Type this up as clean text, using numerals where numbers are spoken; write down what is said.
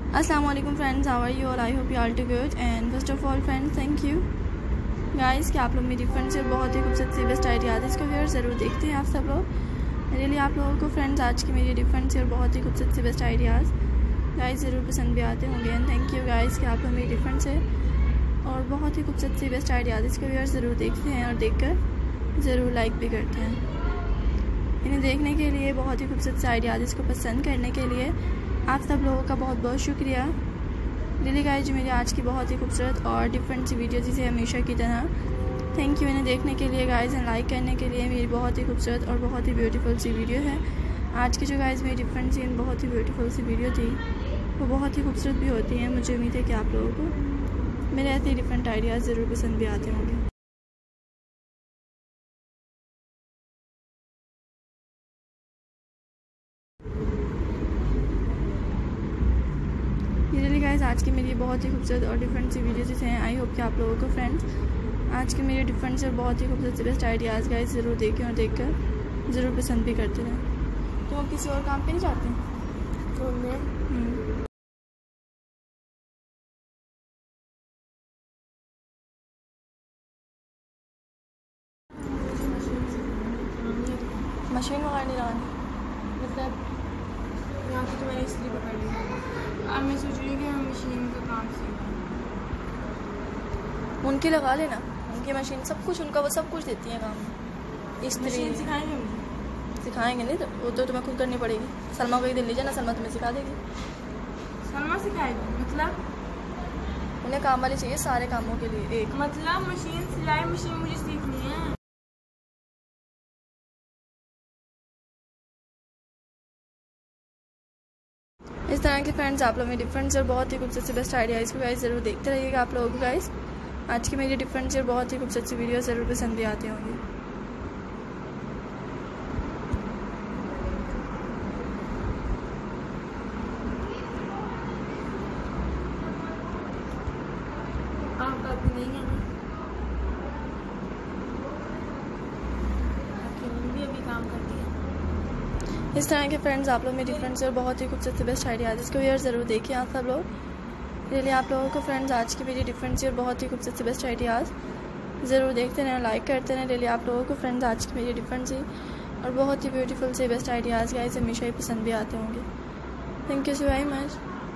अस्सलाम वालेकुम friends, how are you all? I hope you are too good. And first of all friends, thank you guys कि आप लोग मेरी friends से बहुत ही खूबसूरत सी बेस्ट आइडियाज़ इसको व्यूअर ज़रूर देखते हैं आप सब लोग। रियली आप लोगों को फ्रेंड्स आज की मेरी डिफरेंट सी और बहुत ही खूबसूरत सी बेस्ट आइडियाज़ गाइस ज़रूर पसंद भी आते होंगे। एंड थैंक यू गाइस कि आप लोग मेरी डिफरेंट से और बहुत ही खूबसूरत सी बेस्ट आइडियाज़ इसको व्यूअर ज़रूर देखते हैं और देखकर ज़रूर लाइक भी करते हैं। इन्हें देखने के लिए, बहुत ही खूबसूरत से आइडियाज़ इसको पसंद करने के लिए आप सब लोगों का बहुत बहुत शुक्रिया। रियली गाइस जो मेरी आज की बहुत ही खूबसूरत और डिफरेंट सी वीडियो जिसे हमेशा की तरह थैंक यू इन्हें देखने के लिए गाइस एंड लाइक करने के लिए। मेरी बहुत ही खूबसूरत और बहुत ही ब्यूटीफुल सी वीडियो है आज की जो गाइस मेरी डिफरेंट सी बहुत ही ब्यूटीफुल सी वीडियो थी, वो बहुत ही खूबसूरत भी होती है। मुझे उम्मीद है कि आप लोगों को मेरे ऐसे डिफरेंट आइडियाज़ ज़रूर पसंद भी आते होंगे। रियली गाइस आज की मेरी बहुत ही खूबसूरत और डिफरेंट सी वीडियोज़ हैं। आई होप कि आप लोगों को फ्रेंड्स आज की मेरी डिफरेंट से और बहुत ही खूबसूरत से बेस्ट आइडियाज़ गाइस ज़रूर देखें और देखकर ज़रूर पसंद भी करते रहें। तो आप किसी और काम पे नहीं जाते? तो मैं मशीन वगैरह नहीं लगानी, मतलब यहाँ से तो मैंने इसलिए पकड़ लिया। अब मैं सोच रही हूँ कि हम मशीन का काम सीखें। उनकी लगा लेना, उनकी मशीन सब कुछ उनका वो सब कुछ देती है काम। इस मशीन सिखाएंगे मुझे? सिखाएंगे नहीं तो वो तो तुम्हें खुद करनी पड़ेगी। सलमा को एक दिन ले जाना, सलमा तुम्हें सिखा देगी। सलमा सिखाएगी? मतलब उन्हें काम वाली चाहिए सारे कामों के लिए एक। मतलब मशीन, सिलाई मशीन मुझे सीखनी है। इस तरह के फ्रेंड्स आप लोग में डिफरेंट और बहुत ही खूबसूरत से बेस्ट आइडियाज़ को गाइस ज़रूर देखते रहिएगा आप लोगों को गाइस। आज की मेरी डिफरेंट और बहुत ही खूबसूरत सी वीडियो ज़रूर पसंद भी आती होंगी। आप अभी नहीं है ना? भी अभी काम करती है। इस तरह के फ्रेंड्स आप लोग में डिफरेंट और बहुत ही खूबसूरत से बेस्ट आइडियाज़ इसको यार ज़रूर देखिए आप सब लोग। रियली आप लोगों को फ्रेंड्स आज की मेरी डिफरेंट और बहुत ही खूबसूरत से बेस्ट आइडियाज़ ज़रूर देखते रहें, लाइक करते रहें। रियली आप लोगों को फ्रेंड्स आज की मेरी डिफरेंट सी और बहुत ही ब्यूटीफुल से बेस्ट आइडियाज़ गाइस हमेशा ही पसंद भी आते होंगे। Thank you so very much.